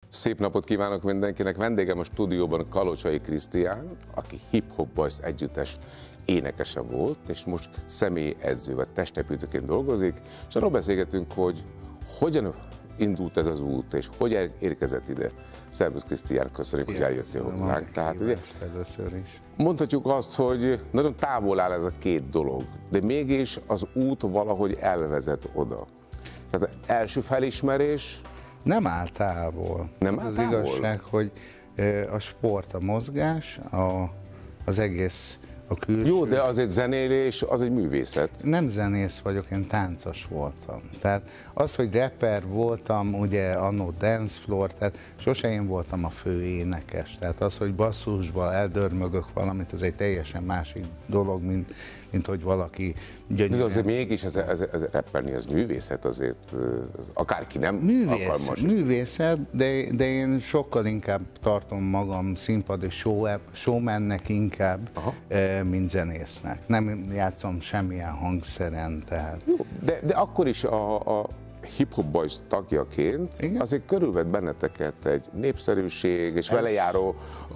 Szép napot kívánok mindenkinek! Vendégem a stúdióban Kalocsai Krisztián, aki Hip Hop Boys együttes énekese volt, és most személyi edző vagy testépítőként dolgozik, és arról beszélgetünk, hogy hogyan indult ez az út, és hogy érkezett ide. Szervusz Krisztián, köszönjük, hogy eljöttél hozzánk. Tehát ugye mondhatjuk azt, hogy nagyon távol áll ez a két dolog, de mégis az út valahogy elvezet oda. Tehát első felismerés, nem áll távol. Nem áll az távol? Az igazság, hogy a sport, a mozgás, az egész, a külső... Jó, de az egy zenélés, az egy művészet. Nem zenész vagyok, én táncos voltam. Tehát az, hogy rapper voltam, ugye annó dance floor, tehát sose én voltam a fő énekes. Tehát az, hogy basszusba eldörmögök valamit, az egy teljesen másik dolog, mint hogy valaki gyönyörűen... De azért mégis ez rapperni, ez művészet azért, akárki nem alkalmas. Művészet, de én sokkal inkább tartom magam színpadi showmannek inkább, mint zenésznek. Nem játszom semmilyen hangszeren, tehát... Jó, de akkor is a Hip Hop Boys tagjaként azért körülvett benneteket egy népszerűség, és vele járó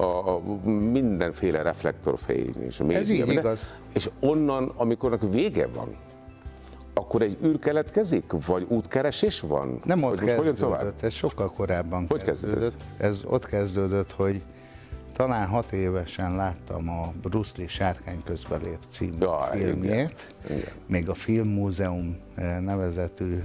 mindenféle reflektorfény. És a ez így igaz. És onnan, amikor vége van, akkor egy űr keletkezik, vagy útkeresés van? Nem ott kezdődött, ez sokkal korábban kezdődött. Ez ott kezdődött, hogy talán 6 évesen láttam a Bruce Lee Sárkány közbelép című filmjét, még a Filmmúzeum nevezetű,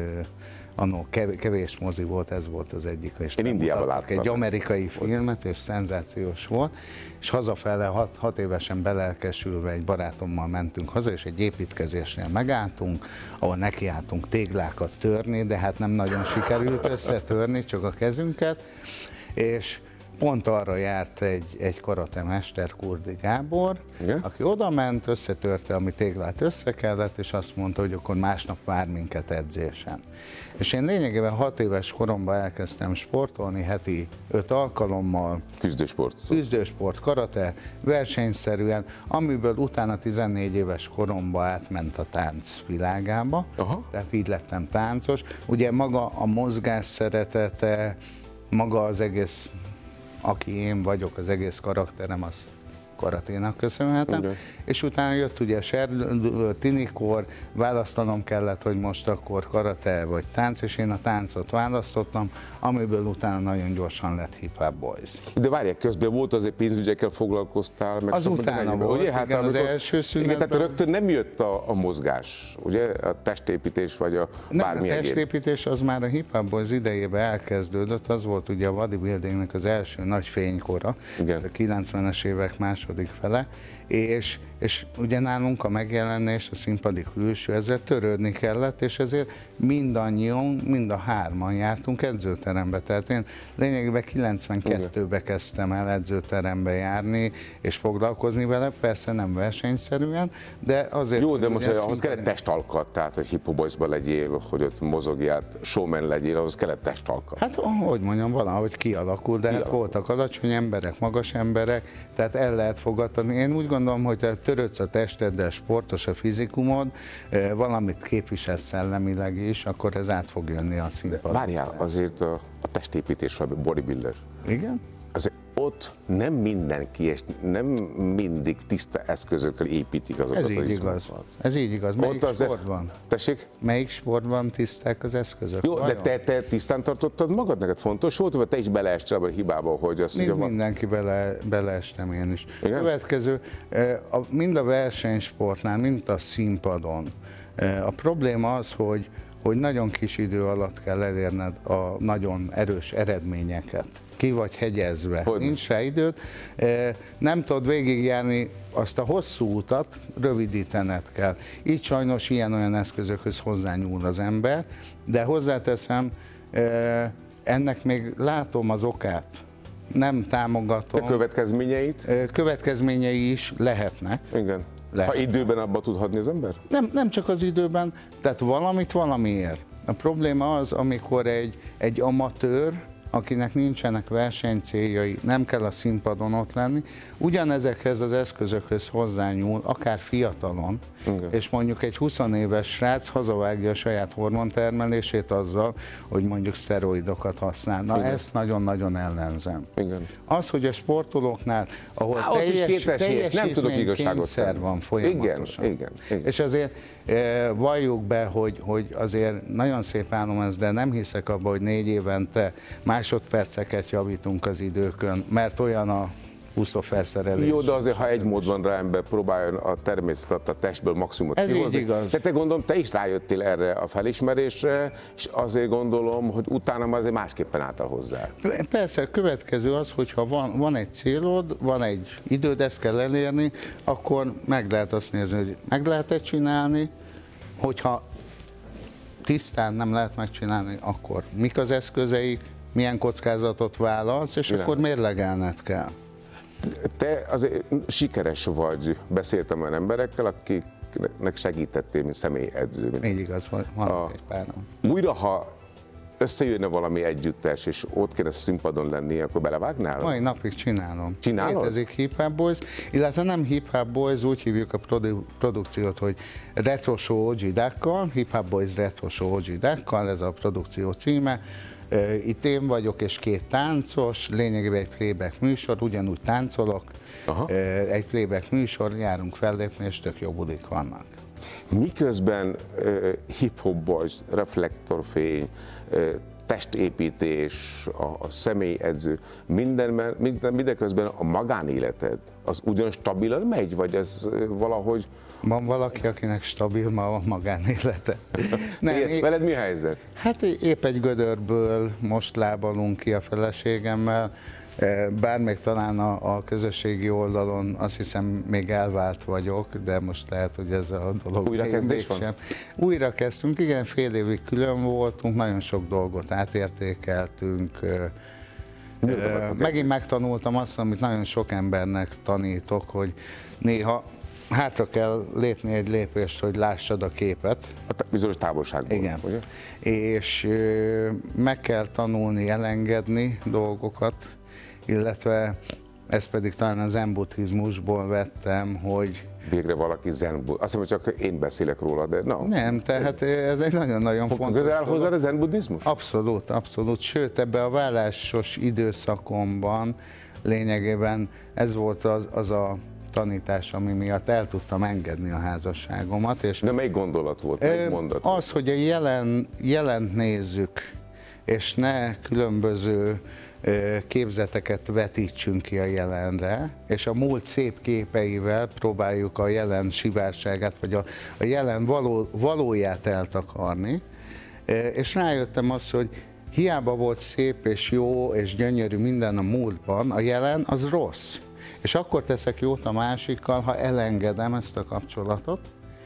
annó kevés mozi volt, ez volt az egyik, és én Indiában láttam egy amerikai filmet, és szenzációs volt, és hazafele 6 évesen belelkesülve egy barátommal mentünk haza, és egy építkezésnél megálltunk, ahol nekiálltunk téglákat törni, de hát nem nagyon sikerült összetörni, csak a kezünket, és pont arra járt egy karatemester, Kurdi Gábor, aki oda ment, összetörte, ami téglát össze kellett, és azt mondta, hogy akkor másnap vár minket edzésen. És én lényegében 6 éves koromban elkezdtem sportolni, heti 5 alkalommal. Küzdősport, karate, versenyszerűen, amiből utána 14 éves koromban átment a tánc világába, tehát így lettem táncos. Ugye maga a mozgás szeretete, maga az egész, aki én vagyok, az egész karakterem, az karaténak köszönhetem, és utána jött ugye tinikor, választanom kellett, hogy most akkor karate vagy tánc, és én a táncot választottam, amiből utána nagyon gyorsan lett Hip Hop Boys. De várják, közben volt azért pénzügyekkel foglalkoztál, meg az utána volt, ugye? Hát igen, az első szünetben. Tehát rögtön nem jött a mozgás, ugye? A testépítés vagy a bármilyen. A testépítés az már a Hip Hop Boys idejében elkezdődött, az volt ugye a bodybuildingnek az első nagy fénykora, ez a 90-es évek második fele, és ugye nálunk a megjelenés, a színpadi külső, ezzel törődni kellett, és ezért mindannyian, mind a hárman jártunk edzőterembe. Tehát én lényegében 92-ben kezdtem el edzőterembe járni, és foglalkozni vele, persze nem versenyszerűen, de azért... Jó, de most ahhoz kellett testalkat, tehát hogy Hip Hop Boysban legyél, hogy ott mozogjál, showman legyél, ahhoz kellett testalkat. Hát, hogy mondjam, valahogy kialakult, de hát voltak alacsony emberek, magas emberek, tehát el lehet fogadni. Én úgy gondolom, hogy törődsz a testeddel, sportos a fizikumod, valamit képvisel szellemileg is, akkor ez át fog jönni a színpadon. Várjál, azért a testépítés, a bodybuilder. Igen? Azért ott nem mindenki, és nem mindig tiszta eszközökkel építik azokat. Ez így igaz. Ez így igaz. Melyik sportban? Tessék? Melyik sportban tiszták az eszközök? Jó, vajon? De te tisztán tartottad magad? Neked fontos volt, vagy te is beleestél abban a hibába, hogy azt ugye mindenki beleestem én is. Igen? Következő, mind a versenysportnál, mind a színpadon. A probléma az, hogy nagyon kis idő alatt kell elérned a nagyon erős eredményeket. Ki vagy hegyezve, nincs rá időd, nem tudod végigjárni azt a hosszú utat, rövidítened kell. Így sajnos ilyen-olyan eszközökhöz hozzányúl az ember, de hozzáteszem, ennek még látom az okát. Nem támogatom. De következményeit? Következményei is lehetnek. Igen. Ha időben abba tud hadni az ember? Nem csak az időben, tehát valamit valamiért. A probléma az, amikor egy amatőr akinek nincsenek versenycéljai, nem kell a színpadon ott lenni, ugyanezekhez az eszközökhöz hozzányúl, akár fiatalon, és mondjuk egy 20 éves srác hazavágja a saját hormontermelését azzal, hogy mondjuk szteroidokat használ. Na, ezt nagyon-nagyon ellenzem. Igen. Az, hogy a sportolóknál, ahol nem tudok igazságot van folyamatosan. Igen. És azért valljuk be, hogy azért nagyon szép álom ez, de nem hiszek abba, hogy 4 évente másodperceket javítunk az időkön, mert olyan a úszófelszerelés. Jó, de azért, ha egy mód van rá, ember próbáljon a természetet, a testből maximumot ez kihozni. Így igaz. De te gondolom, te is rájöttél erre a felismerésre, és azért gondolom, hogy utána azért másképpen álltál hozzá. Persze, a következő az, hogyha van egy célod, van egy időd, ezt kell elérni, akkor meg lehet azt nézni, hogy meg lehet-e csinálni, hogyha tisztán nem lehet megcsinálni, akkor mik az eszközeik, milyen kockázatot vállalsz, és akkor mérlegelned kell. Te azért sikeres vagy, beszéltem olyan emberekkel, akiknek segítettél, mint személyedző. Így igaz, van egy páran. Újra, ha összejönne valami együttes, és ott kéne színpadon lenni, akkor belevágnál? Mai napig csinálom. Csinálod? Létezik Hip Hop Boys, illetve nem Hip Hop Boys, úgy hívjuk a produkciót, hogy Retro Show OG Duckkal, Hip Hop Boys Retro Show OG Duckkal, ez a produkció címe. Itt én vagyok és 2 táncos, lényegében egy playback műsor, ugyanúgy táncolok, egy playback műsor, járunk fellépni, és tök jó budik vannak. Miközben Hip Hop Boys, reflektorfény, testépítés, a személyedző, mindeközben a magánéleted, az ugyan stabilan megy, vagy ez valahogy... Van valaki, akinek stabil ma a magánélete. Veled mi a helyzet? Hát épp egy gödörből most lábalunk ki a feleségemmel, bár még talán a közösségi oldalon azt hiszem még elvált vagyok, de most lehet, hogy ez a dolog újrakezdés van? Újra kezdtünk, igen, fél évig külön voltunk, nagyon sok dolgot átértékeltünk. Megint megtanultam azt, amit nagyon sok embernek tanítok, hogy néha hátra kell lépni egy lépést, hogy lássad a képet. A bizonyos távolságból. Igen. Ugye? És meg kell tanulni elengedni dolgokat, illetve ezt pedig talán a zen buddhizmusból vettem, hogy... Végre valaki zen buddhista. Azt hiszem, hogy csak én beszélek róla, de no. Nem, tehát ez egy nagyon-nagyon fontos. Közel hozzád a zen buddhizmus? Abszolút, abszolút. Sőt, ebben a vállásos időszakomban lényegében ez volt az a tanítás, ami miatt el tudtam engedni a házasságomat. És de melyik gondolat volt, melyik mondat? Az, hogy a jelent nézzük, és ne különböző képzeteket vetítsünk ki a jelenre, és a múlt szép képeivel próbáljuk a jelen sivárságát, vagy a jelen valóját eltakarni. És rájöttem azt, hogy hiába volt szép és jó és gyönyörű minden a múltban, a jelen az rossz. És akkor teszek jót a másikkal, ha elengedem ezt a kapcsolatot,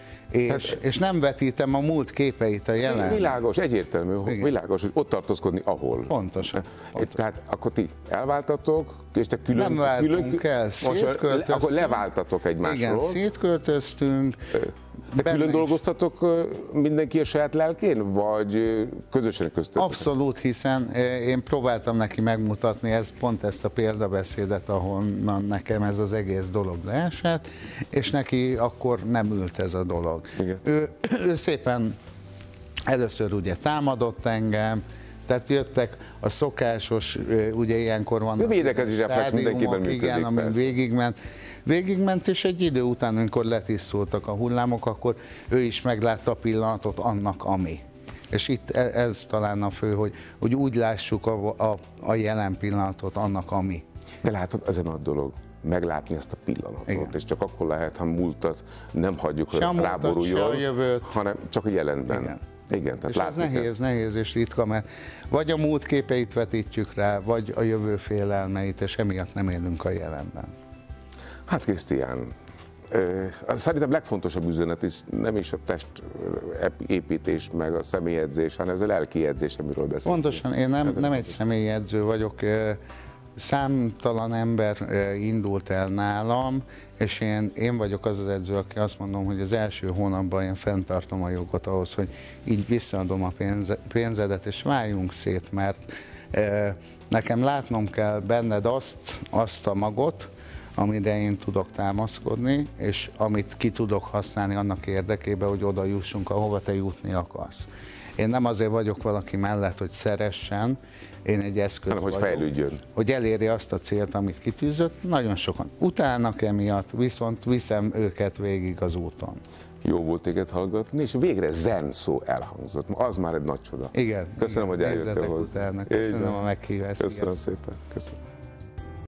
és nem vetítem a múlt képeit a jelen. Világos, egyértelmű, igen. Világos, hogy ott tartózkodni, ahol. Pontosan. Tehát akkor ti elváltatok, és te külön... Nem váltunk el, szétköltöztünk. Akkor leváltatok egymásról. Igen, szétköltöztünk. De külön dolgoztatok mindenki a saját lelkén, vagy közösen köztetek? Abszolút, hiszen én próbáltam neki megmutatni pont ezt a példabeszédet, ahonnan nekem ez az egész dolog leesett, és neki akkor nem ült ez a dolog. Ő szépen először ugye támadott engem, tehát jöttek a szokásos, ugye ilyenkor vannak védekezés reflex mindenkiben működik, igen, amin végigment, és egy idő után, amikor letisztultak a hullámok, akkor ő is meglátta a pillanatot annak, ami. És itt ez talán a fő, hogy úgy lássuk a jelen pillanatot annak, ami. De látod, ez a nagy dolog, meglátni ezt a pillanatot, igen. És csak akkor lehet, ha múltat nem hagyjuk, hogy ráboruljon, hanem csak a jelenben. Igen. Igen, tehát és ez nehéz és ritka, mert vagy a múlt képeit vetítjük rá, vagy a jövő félelmeit, és emiatt nem élünk a jelenben. Hát Krisztián, szerintem legfontosabb üzenet is nem is a testépítés, meg a személyedzés, hanem ez a lelki edzés, amiről beszélünk. Pontosan, én nem egy személyedző vagyok, számtalan ember indult el nálam, és én vagyok az edző, aki azt mondom, hogy az első hónapban én fenntartom a jogot ahhoz, hogy így visszaadom a pénzedet, és váljunk szét, mert Nekem látnom kell benned azt a magot, amire én tudok támaszkodni, és amit ki tudok használni annak érdekében, hogy oda jussunk, ahova te jutni akarsz. Én nem azért vagyok valaki mellett, hogy szeressen, én egy eszköz hanem, hogy vagyok, fejlődjön. hogy elérje azt a célt, amit kitűzött. Nagyon sokan utálnak emiatt, viszont viszem őket végig az úton. Jó volt téged hallgatni, és végre zen szó elhangzott. Az már egy nagy csoda. Igen. Köszönöm, hogy eljöttél hozzá. Köszönöm a meghívást. Köszönöm szépen. Köszönöm.